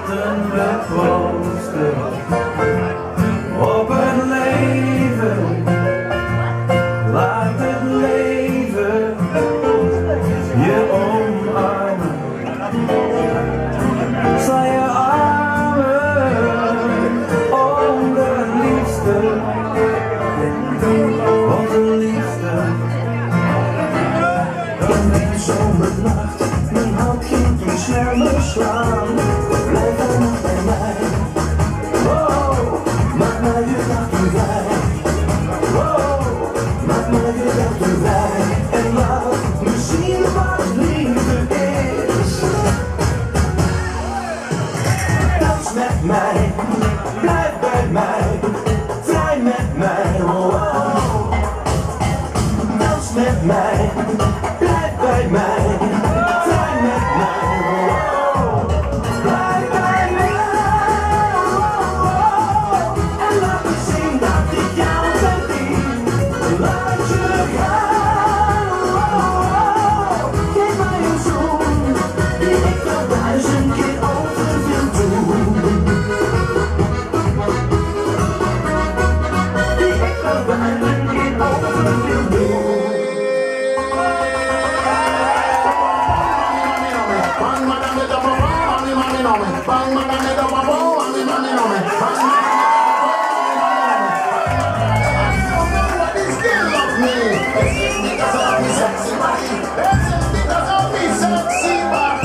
wachten we proosten op het leven. Laat het leven je omarmen. Sla je armen om de liefste, onze liefste. In een zomernacht, mijn hand ging toen sneller slaan. Blijf vannacht bij mij. Oh, maak mij je dagen vrij. Oh, maak mij je dagen vrij. En laat me zien wat liefde is. Dans met mij, blijf bij mij, vrij met mij. Oh, dans met mij, blijf bij mij, vrij met mij. Oh, blijf bij mij. Oh, en laat me zien dat ik jou verdien. Laat je gaan. Oh, geef mij een zoen die ik wel 1000 keer over wil doen. Die ik wel 1000 keer over wil doen. Bang man and the double ball, and the money know me. Bang man and the double ball, and the money know me. Bang man nobody still love me. It's just because of me sexy body. It's just because of me sexy body.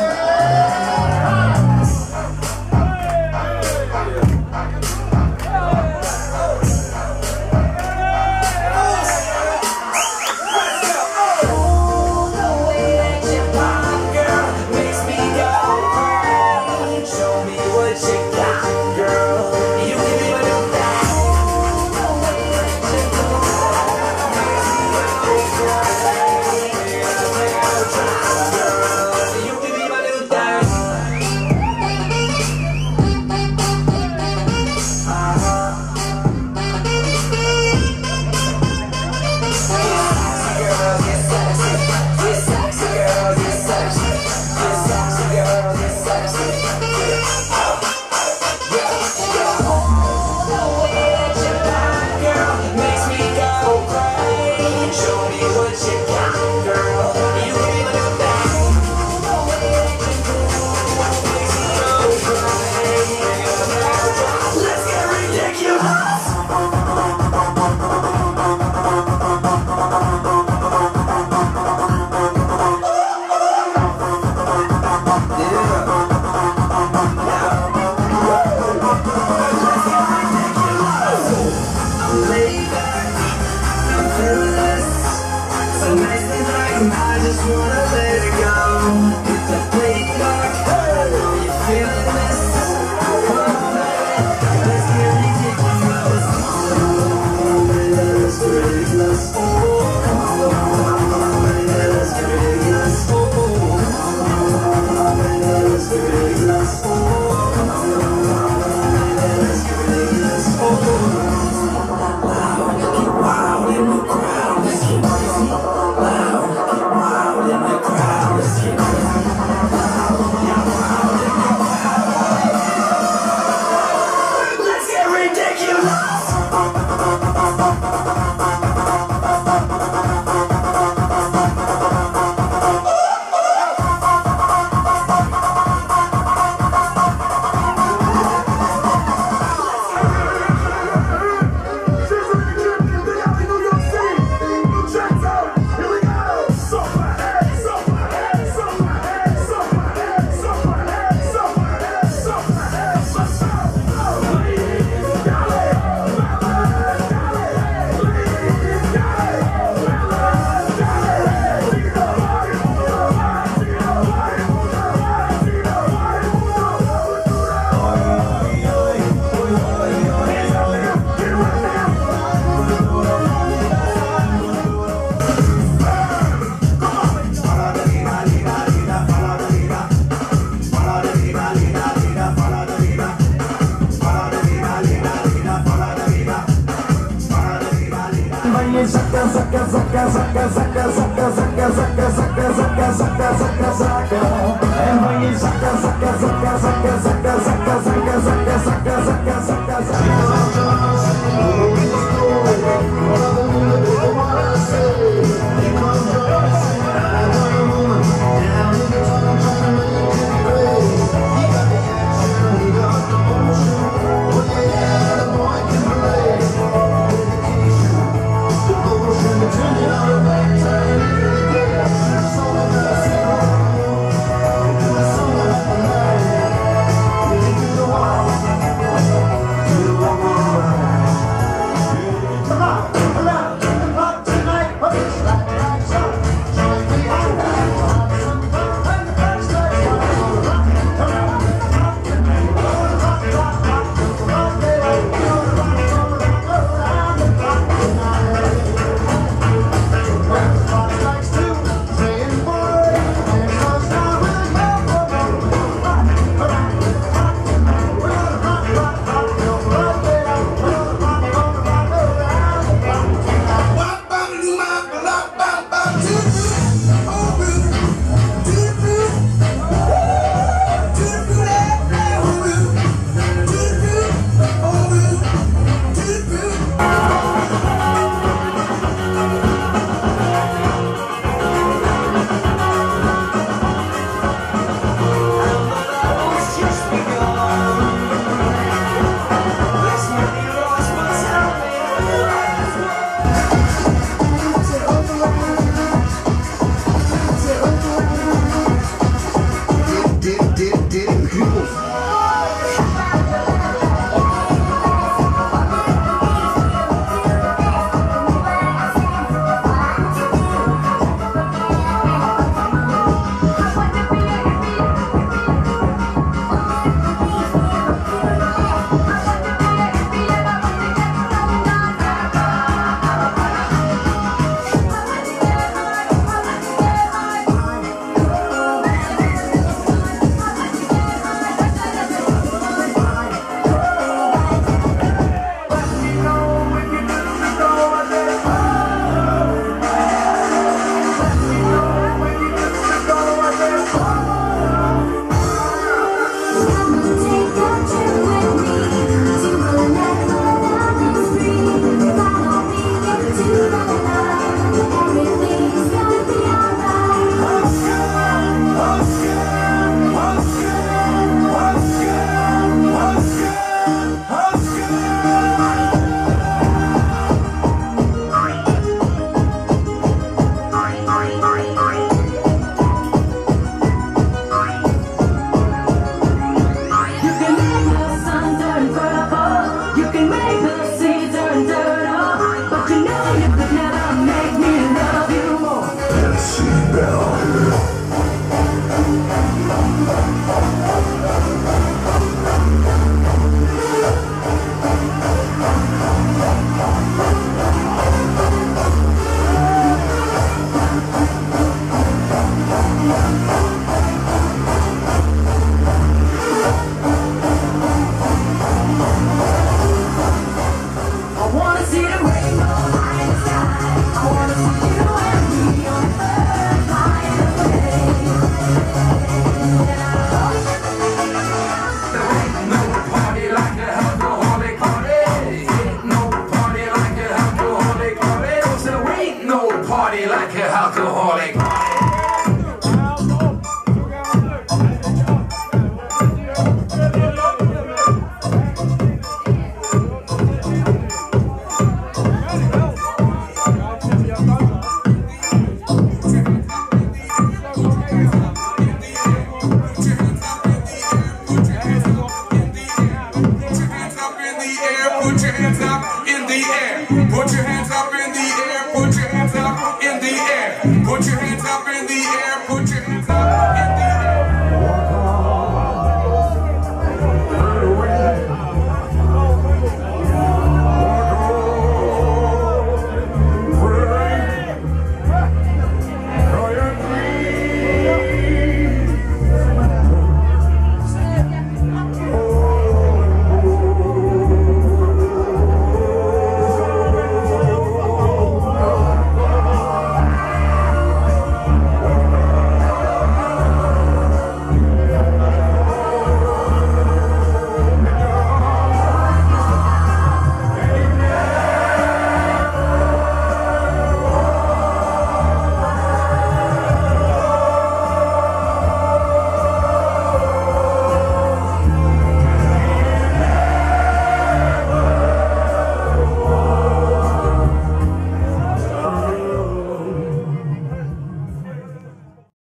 I just wanna let it go. Hit the play clock. I know you're feeling this. Come on, baby, let's get ridiculous. Let's get ridiculous. Come on, baby, let's get ridiculous. Come on, baby, let's get ridiculous. Come on, baby, let's get ridiculous. Loud, get wild in the crowd. Let's get crazy. Loud. Wild in the crowd, let's get crazy. Loud, yeah, wild in the crowd. Let's get ridiculous. En van je zakken, zakken, zakken, zakken, zakken. Zaga, zaga, zaga, zaga.